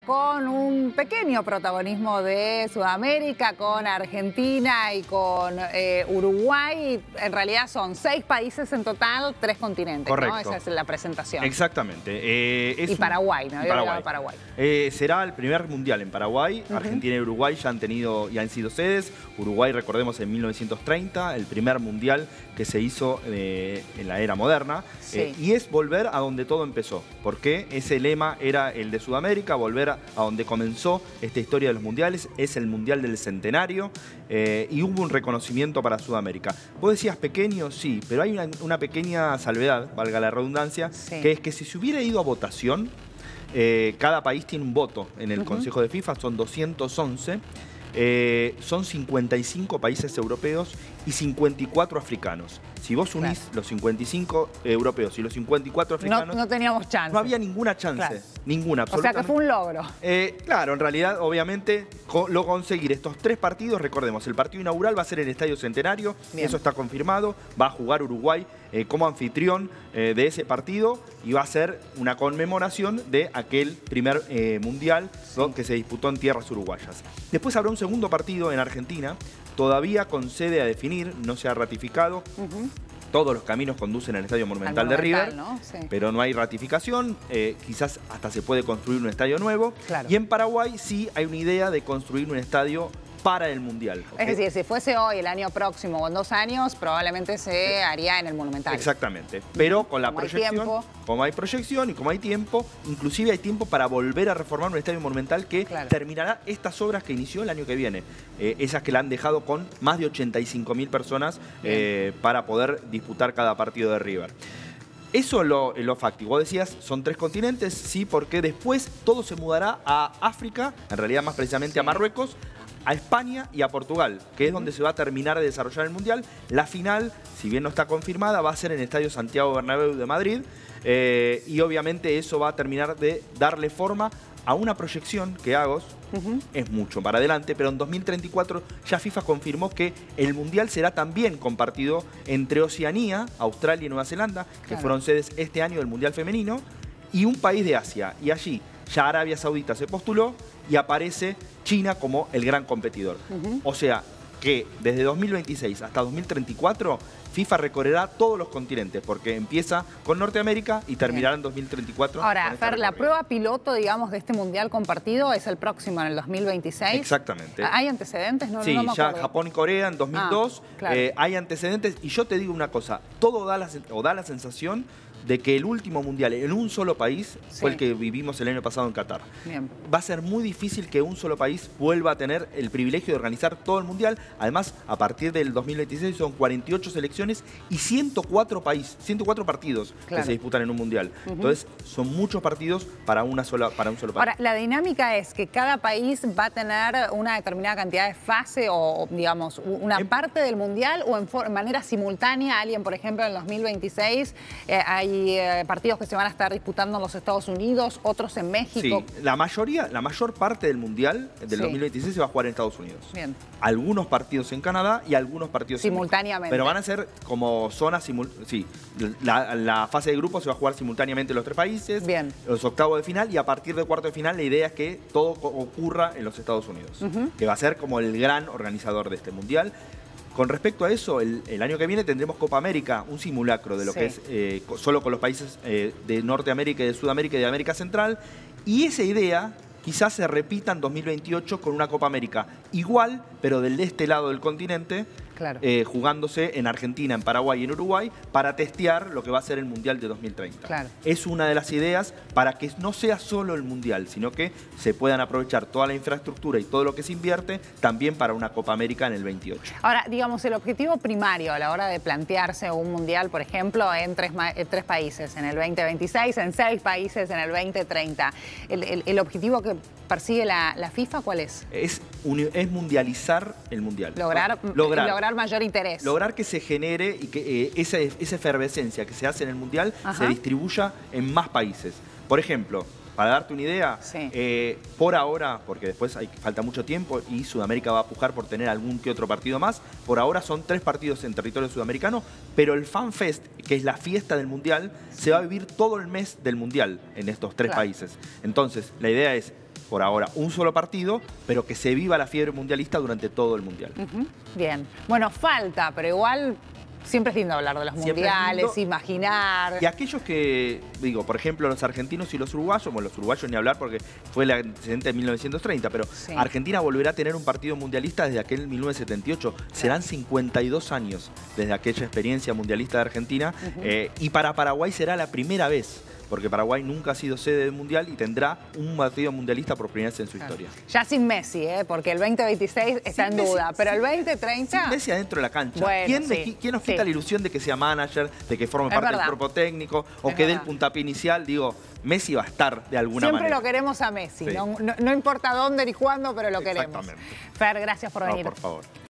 con un pequeño protagonismo de Sudamérica, con Argentina y con Uruguay. En realidad son 6 países en total, 3 continentes. Correcto. ¿No? Esa es la presentación. Exactamente. Y Paraguay, ¿no? Paraguay. Será el primer mundial en Paraguay. Argentina y Uruguay ya han sido sedes. Uruguay, recordemos, en 1930, el primer mundial que se hizo en la era moderna. Sí. Y es volver a donde todo empezó. Porque ese lema era el de Sudamérica, volver a donde comenzó esta historia de los mundiales. Es el mundial del centenario. Y hubo un reconocimiento para Sudamérica. Vos decías pequeño, sí, pero hay una pequeña salvedad, valga la redundancia, sí, que es que si se hubiera ido a votación, cada país tiene un voto en el Consejo de FIFA, son 211. Son 55 países europeos y 54 africanos. Si vos unís los 55 europeos y los 54 africanos... No teníamos chance. No había ninguna chance. Claro. Ninguna, absolutamente. O sea que fue un logro. Claro, en realidad, obviamente, conseguir estos 3 partidos, recordemos, el partido inaugural va a ser en el Estadio Centenario. Bien. Eso está confirmado. Va a jugar Uruguay como anfitrión de ese partido y va a ser una conmemoración de aquel primer mundial que se disputó en tierras uruguayas. Después habrá un segundo partido en Argentina, todavía con sede a definir, no se ha ratificado. Todos los caminos conducen al Estadio Monumental de River, ¿no? Sí. Pero no hay ratificación. Quizás hasta se puede construir un estadio nuevo. Claro. Y en Paraguay sí hay una idea de construir un estadio para el Mundial. ¿Okay? Es decir, si fuese hoy, el año próximo o en 2 años, probablemente se haría en el Monumental. Exactamente. Pero con la proyección, como hay proyección y como hay tiempo, inclusive hay tiempo para volver a reformar un estadio monumental que terminará estas obras que inició el año que viene. Esas que la han dejado con más de 85.000 personas para poder disputar cada partido de River. Eso es lo fáctico. Vos decías, son 3 continentes, sí, porque después todo se mudará a África, en realidad más precisamente a Marruecos, a España y a Portugal, que es donde se va a terminar de desarrollar el Mundial. La final, si bien no está confirmada, va a ser en el Estadio Santiago Bernabéu de Madrid y obviamente eso va a terminar de darle forma a una proyección que Agos es mucho para adelante, pero en 2034 ya FIFA confirmó que el Mundial será también compartido entre Oceanía, Australia y Nueva Zelanda, que fueron sedes este año del Mundial Femenino, y un país de Asia. Y allí ya Arabia Saudita se postuló y aparece China como el gran competidor. O sea que desde 2026 hasta 2034 FIFA recorrerá todos los continentes, porque empieza con Norteamérica y terminará en 2034. Ahora, Fer, la prueba piloto, digamos, de este Mundial compartido es el próximo, en el 2026. Exactamente. ¿Hay antecedentes? Sí, no ya Japón y Corea en 2002 hay antecedentes. Y yo te digo una cosa, todo da la sensación de que el último mundial en un solo país fue el que vivimos el año pasado en Qatar. Bien. Va a ser muy difícil que un solo país vuelva a tener el privilegio de organizar todo el mundial. Además, a partir del 2026 son 48 selecciones y 104 partidos que se disputan en un mundial. Entonces, son muchos partidos para un solo país. Ahora, la dinámica es que cada país va a tener una determinada cantidad de fase o digamos, una parte del mundial o en manera simultánea. Alguien, por ejemplo, en el 2026 hay partidos que se van a estar disputando en los Estados Unidos, otros en México. Sí, la mayor parte del Mundial del 2026 se va a jugar en Estados Unidos. Bien. Algunos partidos en Canadá y algunos partidos simultáneamente. Pero van a ser como zonas la fase de grupo se va a jugar simultáneamente en los 3 países. Bien. Los octavos de final y a partir del cuarto de final la idea es que todo ocurra en los Estados Unidos, que va a ser como el gran organizador de este Mundial. Con respecto a eso, el año que viene tendremos Copa América, un simulacro de lo que es solo con los países de Norteamérica y de Sudamérica y de América Central. Y esa idea quizás se repita en 2028 con una Copa América igual, pero del este lado del continente, jugándose en Argentina, en Paraguay y en Uruguay, para testear lo que va a ser el Mundial de 2030. Claro. Es una de las ideas para que no sea solo el Mundial, sino que se puedan aprovechar toda la infraestructura y todo lo que se invierte también para una Copa América en el 28. Ahora, digamos, el objetivo primario a la hora de plantearse un Mundial, por ejemplo, en 3 países, en el 2026, en 6 países, en el 2030, el objetivo que persigue la FIFA, ¿cuál es? Es mundializar el Mundial. Lograr mayor interés. Lograr que se genere y que esa efervescencia que se hace en el Mundial se distribuya en más países. Por ejemplo, para darte una idea, por ahora, porque después falta mucho tiempo y Sudamérica va a pujar por tener algún que otro partido más, por ahora son 3 partidos en territorio sudamericano, pero el Fan Fest, que es la fiesta del Mundial, se va a vivir todo el mes del Mundial en estos 3 países. Entonces, la idea es por ahora, un solo partido, pero que se viva la fiebre mundialista durante todo el Mundial. Bien. Bueno, falta, pero igual siempre es lindo hablar de los mundiales, imaginar. Y aquellos que, digo, por ejemplo, los argentinos y los uruguayos, bueno, los uruguayos ni hablar porque fue el antecedente de 1930, pero Argentina volverá a tener un partido mundialista desde aquel 1978. Serán 52 años desde aquella experiencia mundialista de Argentina. Y para Paraguay será la primera vez, porque Paraguay nunca ha sido sede del Mundial y tendrá un partido mundialista por primera vez en su historia. Ya sin Messi, porque el 2026 está en duda, pero el 2030... Sin Messi adentro de la cancha. Bueno, ¿Quién nos quita la ilusión de que sea manager, de que forme parte del cuerpo técnico o que dé el puntapié inicial? Digo, Messi va a estar de alguna manera. Siempre lo queremos a Messi, no importa dónde ni cuándo, pero lo queremos. Exactamente. Fer, gracias por venir. No, por favor.